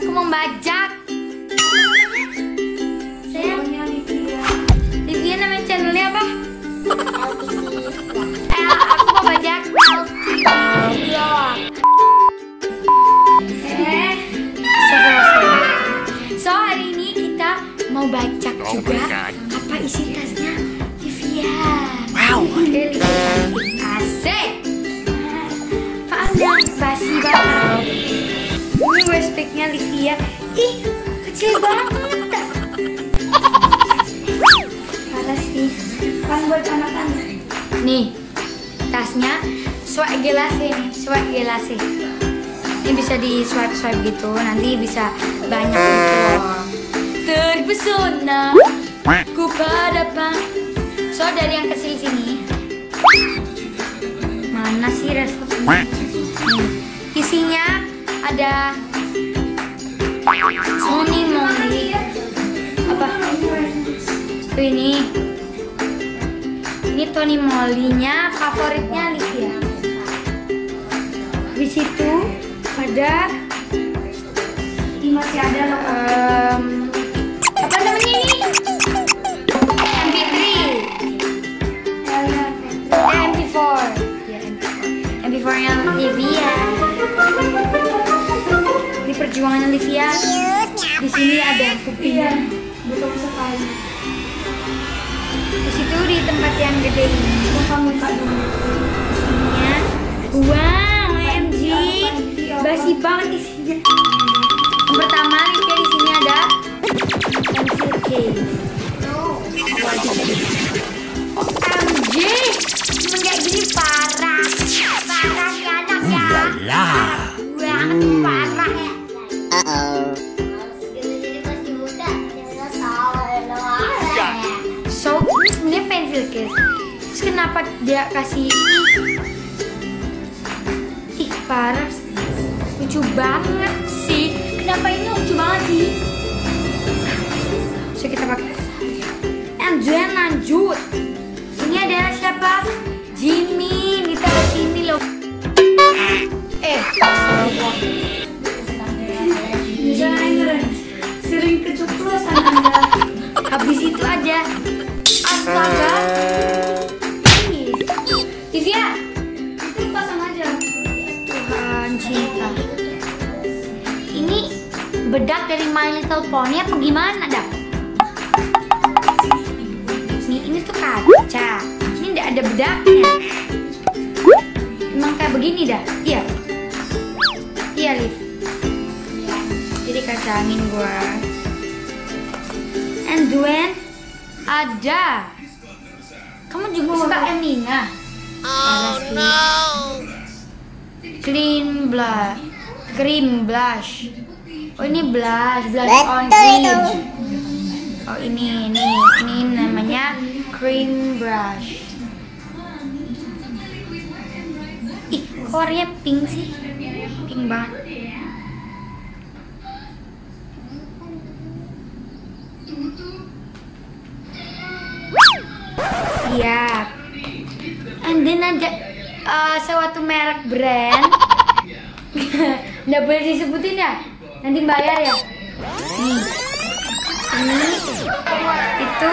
Aku mau bajak. Sayang, Livia namanya channelnya apa? Aku mau bajak. So hari ini kita mau bajak juga. Apa isi tasnya Livia? Wow. Asik. Ada basi banget. Ini waistbagnya Livia. Ih, kecil banget. Parah sih. Kan buat anak-anak. Nih, tasnya swag gelase nih, swag gelase. Ini bisa di swipe gitu, nanti bisa banyak gitu. Terpesona ku pada So dari yang kecil sini. Mana sih resepnya? Isinya ada Tony Moly. Apa? Ini Tony Moly-nya favoritnya Livia. Di situ ada ini masih ada apa namanya ini? MP3. MP4. Ya, MP4-nya Livia. Di perjuangan Livia. Di sini ada kupingnya. Betul sekali. Di situ di tempat yang gede ini. Muka-muka dulu. Isinya. Wow, OMG. Basi banget isinya. Yang pertama Livia di sini ada pencil case. OMG. Cuman kayak gini parah. Parah ya anak ya. Banget parah ya. So, ini sebenarnya pencil case. Terus kenapa dia kasih ini? Ih, parah. Lucu banget sih. Kenapa ini lucu banget sih? So, kita pakai. And then lanjut. Sini ada siapa? Jimmy. Kita ke sini loh. Jangan sering keceplosan Anda. Habis itu ada astaga. Livia, itu pasang aja. Tuhan cinta. Ini bedak dari My Little Pony apa gimana dah? Ini tuh kaca. Ini tidak ada bedaknya. Emang kayak begini dah. Iya. Iya, Liv. Jadi kaca angin gua. And then ada. Kamu juga suka Emina? Oh no. Cream blush. Oh ini blush on cream. Oh ini namanya cream brush. Ih, kok warnanya pink sih? Pink banget. Siap. And then ada suatu merek brand. Nggak boleh disebutin ya. Nanti bayar ya. Nih. Ini itu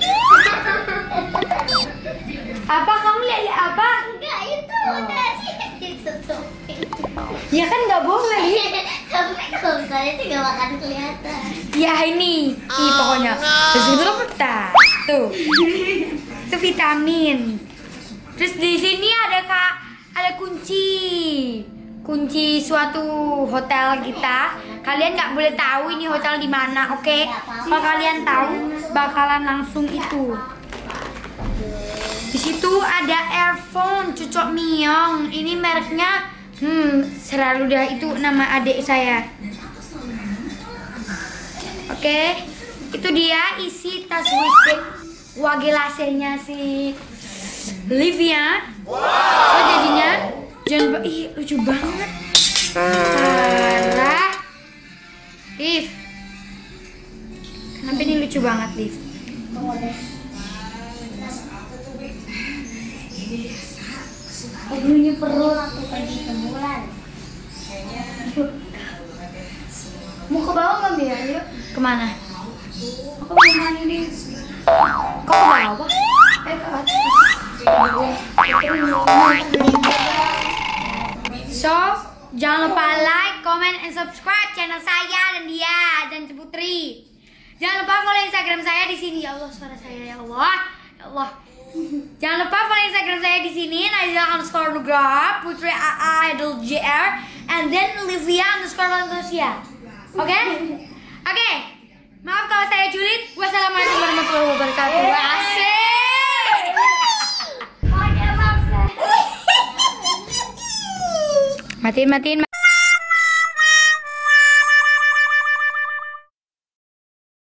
apa? Kamu lihat apa? Enggak, itu udah sih ditutupin. Ya kan nggak boleh. Tapi kalau misalnya itu nggak akan kelihatan. Ya ini pokoknya. Terus itu apa? Tuh. Itu vitamin. Terus di sini ada kunci suatu hotel kita. Kalian nggak boleh tahu ini hotel di mana, oke? Kalau kalian tahu, bakalan langsung itu. Di situ ada earphone Cucok Miong. Ini mereknya, selalu dah itu nama adik saya. Oke, itu dia isi tas waistbag wagelasenya si Livia. So jadinya jangan lucu banget. Parah. Liv. Kenapa ini lucu banget, Liv? Aduhnya perut aku pergi ke bulan. Mau ke bawah nggak Bia? Yuk. Kemana? Aku mau main ini. Kok ke bawah? Ke atas. So, jangan lupa like, comment, and subscribe channel saya dan dia dan Putri. Jangan lupa follow Instagram saya di sini. Ya Allah, suara saya ya Allah. Ya Allah. Jangan lupa follow Instagram saya di sini, Naila_Nugraha, Putri AA_JR, and then Olivia_Lantosia. Oke? Oke. Maaf kalau saya julid. Wassalamualaikum warahmatullahi wabarakatuh. Asik. Matiin.